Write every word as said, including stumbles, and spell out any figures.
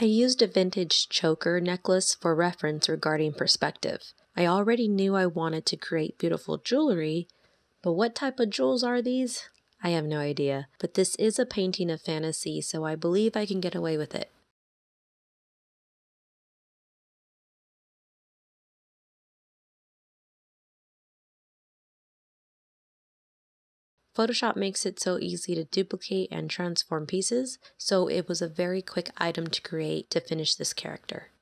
I used a vintage choker necklace for reference regarding perspective. I already knew I wanted to create beautiful jewelry, but what type of jewels are these? I have no idea, but this is a painting of fantasy, so I believe I can get away with it. Photoshop makes it so easy to duplicate and transform pieces, so it was a very quick item to create to finish this character.